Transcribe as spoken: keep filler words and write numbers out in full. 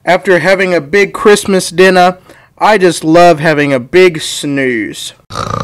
After having a big Christmas dinner, I just love having a big snooze.